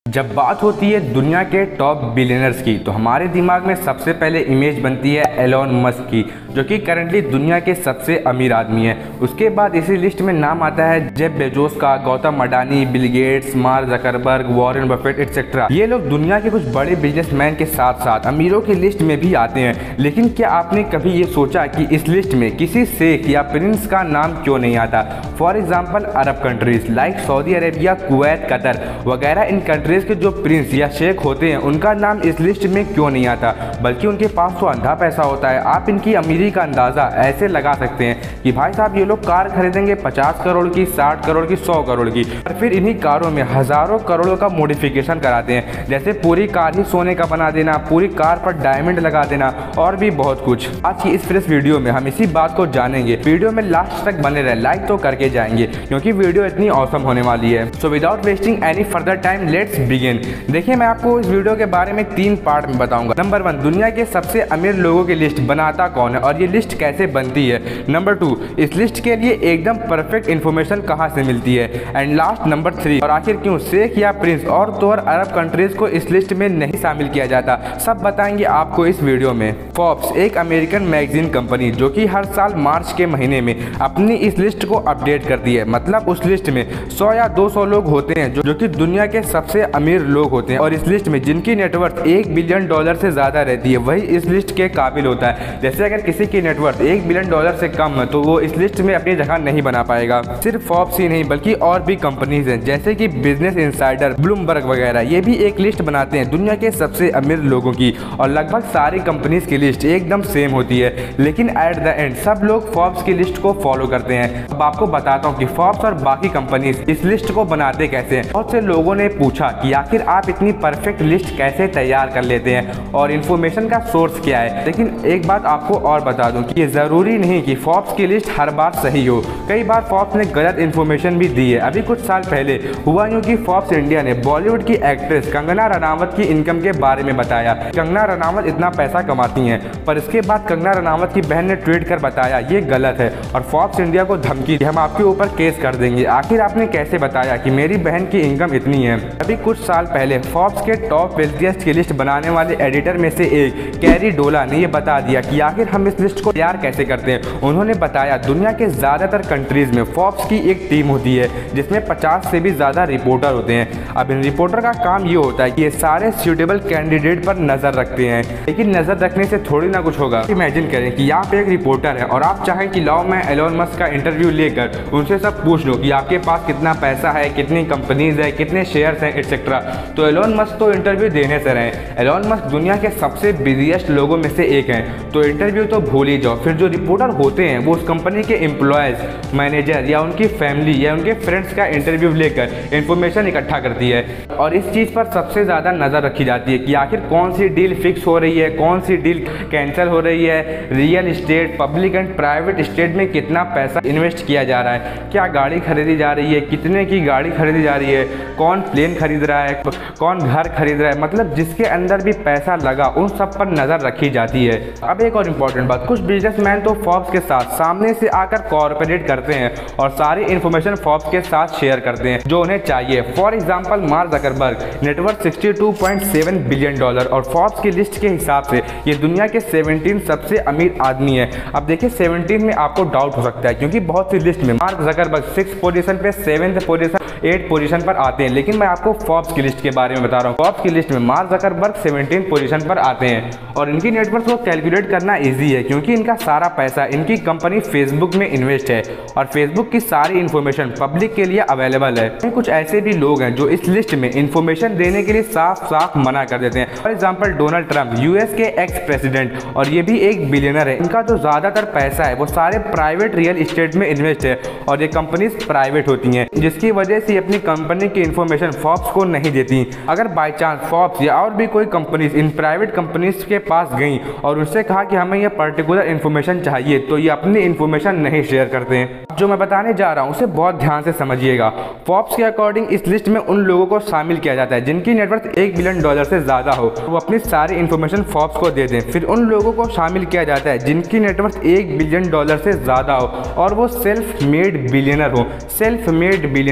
जब बात होती है दुनिया के टॉप बिलियनर्स की तो हमारे दिमाग में सबसे पहले इमेज बनती है एलोन मस्क की, जो कि करंटली दुनिया के सबसे अमीर आदमी है। उसके बाद इसी लिस्ट में नाम आता है जेफ बेजोस का, Gautam Adani, Bill Gates, Mark Zuckerberg, Warren Buffett et cetera. ये लोग दुनिया के कुछ बड़े बिजनेसमैन के साथ साथ अमीरों की लिस्ट में भी आते हैं। लेकिन क्या आपने कभी ये सोचा कि इस लिस्ट में किसी शेख या प्रिंस का नाम क्यों नहीं आता? For example Arab countries like Saudi Arabia, Kuwait, Qatar वगैरह, इन कंट्रीज के जो प्रिंस या शेख होते हैं उनका नाम इस लिस्ट में क्यों नहीं आता? बल्कि उनके पास तो अंधा पैसा होता है। आप इनकी अमीरी का अंदाजा ऐसे लगा सकते हैं कि भाई साहब ये लोग कार खरीदेंगे 50 करोड़ की, 60 करोड़ की, 100 करोड़ की, और फिर इन्हीं कारों में हजारों करोड़ों का मॉडिफिकेशन कराते हैं। जैसे पूरी कार ही सोने का बना देना, पूरी कार पर डायमंड लगा देना और भी बहुत कुछ। आज की इस फ्रेश वीडियो में हम इसी बात को जानेंगे। वीडियो में लास्ट तक बने रहे, लाइक तो करके जाएंगे क्योंकि वीडियो इतनी औसम होने वाली है। So without wasting any further time let's begin. देखिए, मैं आपको इस वीडियो के बारे में 3 पार्ट में बताऊंगा। नंबर 1, दुनिया के सबसे अमीर लोगों की लिस्ट बनाता कौन है और ये लिस्ट कैसे बनती है। नंबर 2, इस लिस्ट के लिए एकदम परफेक्ट इन्फॉर्मेशन कहां से मिलती है। एंड लास्ट नंबर 3, और आखिर क्यों शेख या प्रिंस और तो और अरब कंट्रीज को इस लिस्ट में नहीं शामिल किया जाता, सब बताएंगे आपको इस वीडियो में। फोर्ब्स एक अमेरिकन मैगजीन कंपनी जो कि हर साल मार्च के महीने में अपनी इस लिस्ट को अपडेट करती है। मतलब उस लिस्ट में 100 या 200 लोग होते हैं जो कि दुनिया के सबसे अमीर लोग होते हैं, और इस लिस्ट में जिनकी नेटवर्थ $1 बिलियन से ज्यादा रहती है वही इस लिस्ट के काबिल होता है। जैसे अगर किसी की नेटवर्थ $1 बिलियन से कम है तो वो इस लिस्ट में अपनी जगह नहीं बना पाएगा। सिर्फ फोर्ब्स ही नहीं बल्कि और भी कंपनीज हैं जैसे कि बिजनेस इनसाइडर, ब्लूमबर्ग वगैरह, ये भी एक लिस्ट बनाते हैं दुनिया के सबसे अमीर लोगों की, और लगभग सारी कंपनीज की लिस्ट एकदम सेम होती है। लेकिन एट द एंड सब लोग फोर्ब्स की लिस्ट को फॉलो करते हैं। अब आपको बताता हूँ कि फोर्ब्स और बाकी कंपनीज इस लिस्ट को बनाते कैसे हैं। बहुत से लोगों ने पूछा कि आखिर आप इतनी परफेक्ट लिस्ट कैसे तैयार कर लेते हैं और इन्फॉर्मेशन का सोर्स क्या है। लेकिन एक बात आपको और बता दूं कि ये जरूरी नहीं कि फोर्ब्स की लिस्ट हर बार सही हो। कई बार फोर्ब्स ने गलत इन्फॉर्मेशन भी दी है। अभी कुछ साल पहले हुआ यूं कि फोर्ब्स इंडिया ने बॉलीवुड की एक्ट्रेस कंगना रनावत की इनकम के बारे में बताया। कंगना रनावत इतना पैसा कमाती हैं, पर इसके बाद कंगना रनावत की बहन ने ट्वीट कर बताया ये गलत है, और फोर्ब्स इंडिया को धमकी दी, हम आपके ऊपर केस कर देंगे। आखिर आपने कैसे बताया कि मेरी बहन की इनकम इतनी है? अभी कुछ साल पहले फोर्ब्स के टॉप वेल्थिएस्ट की लिस्ट बनाने वाले एडिटर में से एक कैरी डोला ने ये बता दिया कि आखिर हम इस लिस्ट को तैयार कैसे करते हैं। उन्होंने बताया दुनिया के ज्यादातर कंट्रीज में फोर्ब्स की एक टीम होती है जिसमें 50 से भी ज्यादा रिपोर्टर होते हैं। अब इन रिपोर्टर का काम ये होता है कि ये सारे सूटेबल कैंडिडेट पर नजर रखते हैं। लेकिन नजर रखने से थोड़ी ना कुछ होगा। इमेजिन करें कि यहाँ पे एक रिपोर्टर है और आप चाहें कि लाओ मैं एलोन मस्क का इंटरव्यू लेकर उनसे सब पूछ लो कि आपके पास कितना पैसा है, कितनी कंपनीज है, कितने शेयर्स हैं एटसेट्रा। तो एलोन मस्क तो इंटरव्यू देने से रहे। एलोन मस्क दुनिया के सबसे बिजिएस्ट लोगों में से एक हैं, तो इंटरव्यू तो भूल ही जाओ। फिर जो रिपोर्टर होते हैं वो उस कंपनी के एम्प्लॉयज, मैनेजर या उनकी फैमिली या उनके फ्रेंड्स का इंटरव्यू लेकर इंफॉर्मेशन इकट्ठा करती है, और इस चीज़ पर सबसे ज़्यादा नज़र रखी जाती है कि आखिर कौन सी डील फिक्स हो रही है, कौन सी डील कैंसिल हो रही है, real estate, public and private estate में कितना पैसा इन्वेस्ट किया जा रहा है, क्या गाड़ी खरीदी जा रही है, कितने की गाड़ी खरीदी जा रही है, कौन प्लेन खरीद रहा है, कौन घर खरीद रहा है। मतलब जिसके अंदर भी पैसा लगा उन सब पर नजर रखी जाती है। अब एक और इम्पोर्टेंट बात, कुछ बिजनेसमैन तो फोर्ब्स के साथ सामने से आकर कोऑपरेट करते हैं और सारी इन्फॉर्मेशन फोर्ब्स के साथ शेयर करते हैं जो उन्हें चाहिए। For example Mark Zuckerberg, net worth $62.7 billion, और फोर्ब्स की लिस्ट के हिसाब से ये दुनिया के 17 सबसे अमीर आदमी है। अब देखिए 17 में आपको डाउट हो सकता है क्योंकि बहुत सी लिस्ट में मार्क जकरबर्ग 6 पोजीशन पे, 7th पोजीशन, 8 पोजीशन पर आते हैं। लेकिन मैं आपको फोर्ब्स की लिस्ट के बारे में बता रहा हूँ। फोर्ब्स की लिस्ट में मार्क जकरबर्ग 17 पोजीशन पर आते हैं, और इनकी नेटवर्थ को कैलकुलेट करना इजी है क्योंकि इनका सारा पैसा इनकी कंपनी फेसबुक में इन्वेस्ट है, और फेसबुक की सारी इन्फॉर्मेशन पब्लिक के लिए अवेलेबल है। कुछ ऐसे भी लोग हैं जो इस लिस्ट में इन्फॉर्मेशन देने के लिए साफ साफ मना कर देते हैं। For example Donald Trump, US के एक्स प्रेसिडेंट, और ये भी एक बिलियनर है। इनका जो ज्यादातर पैसा है वो सारे प्राइवेट रियल इस्टेट में इन्वेस्ट है, और ये कंपनीज प्राइवेट होती हैं, जिसकी वजह से अपनी कंपनी की इन्फॉर्मेशन फोर्ब्स को नहीं देती। अगर बाई चांस फोर्ब्स या और भी कोई कंपनीज इन प्राइवेट कंपनीज के पास गई और उनसे कहा कि हमें यह पर्टिकुलर इन्फॉर्मेशन चाहिए, तो ये अपनी इन्फॉर्मेशन नहीं शेयर करते हैं। जो मैं बताने जा रहा हूँ उसे बहुत ध्यान से समझिएगा। फोर्ब्स के अकॉर्डिंग इस लिस्ट में उन लोगों को शामिल किया जाता है जिनकी नेटवर्थ $1 बिलियन से ज्यादा हो, वो अपनी सारी इन्फॉर्मेशन फोर्ब्स को दे दें। फिर उन लोगों को शामिल किया जाता है जिनकी नेटवर्थ $1 बिलियन से ज्यादा हो और वो सेल्फ मेड बिलियनर हो। सेल्फ मेड बिलियनर, इसको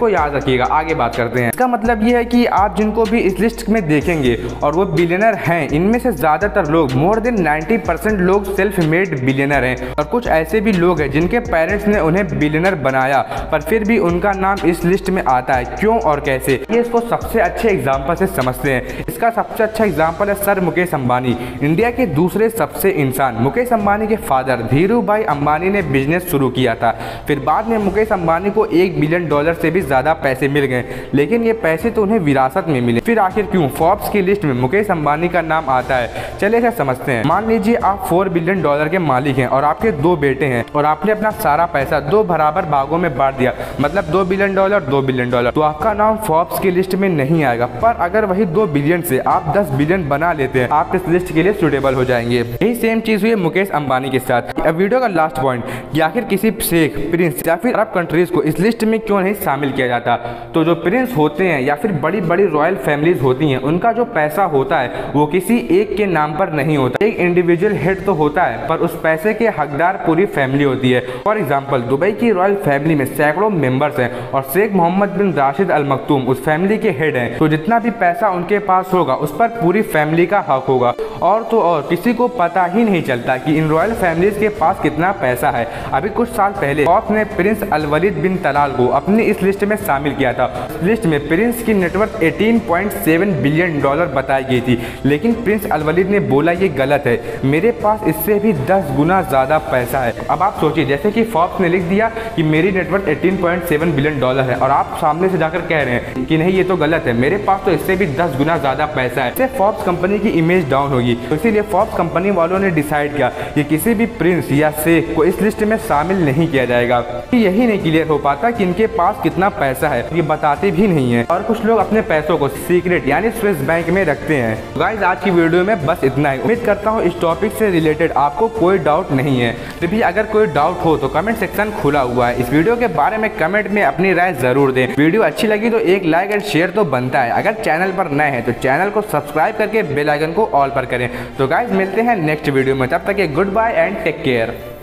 को याद रखिएगा। आगे बात करते हैं। इसका मतलब ये है कि आप जिनको भी इस लिस्ट में देखेंगे और वो बिलियनर हैं, इनमें से ज़्यादातर लोग, मोर देन 90% लोग सेल्फ मेड बिलियनर हैं। और कुछ ऐसे भी लोग हैं जिनके पेरेंट्स ने उन्हें बिलियनर बनाया, पर फिर भी उनका नाम इस लिस्ट में आता है। क्यों और कैसे, ये इसको सबसे अच्छे एग्जाम्पल से समझते हैं। इसका सबसे अच्छा एग्जाम्पल है सर मुकेश अंबानी, इंडिया के दूसरे सबसे इंसान। मुकेश अंबानी के फादर धीरू भाई अंबानी ने बिजनेस शुरू किया था, फिर बाद में मुकेश अंबानी को $1 बिलियन से भी ज़्यादा पैसे मिल गए, लेकिन ये पैसे तो उन्हें विरासत में मिले। फिर आखिर क्यों फोर्ब्स की लिस्ट में मुकेश अंबानी का नाम आता है, चलिए इसे समझते हैं। मान लीजिए आप $4 बिलियन के मालिक हैं और आपके 2 बेटे हैं और आपने अपना सारा पैसा 2 बराबर भागों में बांट दिया, मतलब $2 बिलियन, $2 बिलियन, तो आपका नाम फोर्ब्स की लिस्ट में नहीं आएगा। पर अगर वही 2 बिलियन से आप 10 बिलियन बना लेते हैं, आप इस लिस्ट के लिए सुटेबल हो जाएंगे। यही सेम चीज हुई मुकेश अंबानी के साथ। अब वीडियो का लास्ट पॉइंट कि आखिर किसी शेख, प्रिंस या फिर अरब कंट्रीज को इस लिस्ट में क्यों नहीं शामिल किया जाता। तो जो प्रिंस होते हैं या फिर बड़ी बड़ी रॉयल फैमिलीज होती हैं, उनका जो पैसा होता है वो किसी एक के नाम पर नहीं होता। एक इंडिविजुअल हेड तो होता है, पर उस पैसे के हकदार पूरी फैमिली होती है। फॉर एग्जाम्पल, दुबई की रॉयल फैमिली में सैकड़ों मेंबर्स हैं और शेख मोहम्मद बिन राशिद अल मखतूम उस फैमिली के हेड हैं। तो जितना भी पैसा उनके पास होगा उस पर पूरी फैमिली का हक होगा। और तो और किसी को पता ही नहीं चलता कि इन रॉयल फैमिलीज के पास कितना पैसा है। अभी कुछ साल पहले फोर्ब्स ने prince Al Waleed bin Talal को अपनी इस लिस्ट में शामिल किया था। इस लिस्ट में प्रिंस की नेटवर्थ $18.7 बिलियन बताई गई थी, लेकिन प्रिंस अल वलीद ने बोला ये गलत है, मेरे पास इससे भी 10 गुना ज्यादा पैसा है। अब आप सोचिए, जैसे कि फोर्ब्स ने लिख दिया कि मेरी नेटवर्थ $18.7 बिलियन है और आप सामने से जाकर कह रहे हैं कि नहीं ये तो गलत है, मेरे पास तो इससे भी 10 गुना ज्यादा पैसा है। इससे फोर्ब्स कंपनी की इमेज डाउन होगी। तो इसीलिए फोर्ब्स कंपनी वालों ने डिसाइड किया कि किसी भी प्रिंस या शेख को इस लिस्ट में शामिल नहीं किया जाएगा। यही नहीं क्लियर हो पाता कि इनके पास कितना पैसा है, ये बताते भी नहीं है। और कुछ लोग अपने पैसों को सीक्रेट यानी स्विस बैंक में रखते हैं। गाइस, आज की वीडियो में बस इतना ही। उम्मीद करता हूँ इस टॉपिक से रिलेटेड आपको कोई डाउट नहीं है। फिर भी अगर कोई डाउट हो तो कमेंट सेक्शन खुला हुआ है। इस वीडियो के बारे में कमेंट में अपनी राय जरूर दें। वीडियो अच्छी लगी तो एक लाइक एंड शेयर तो बनता है। अगर चैनल पर नए हैं तो चैनल को सब्सक्राइब करके बेल आइकन को ऑल पर करें। तो गाइस, मिलते हैं नेक्स्ट वीडियो में, तब तक goodbye and take care.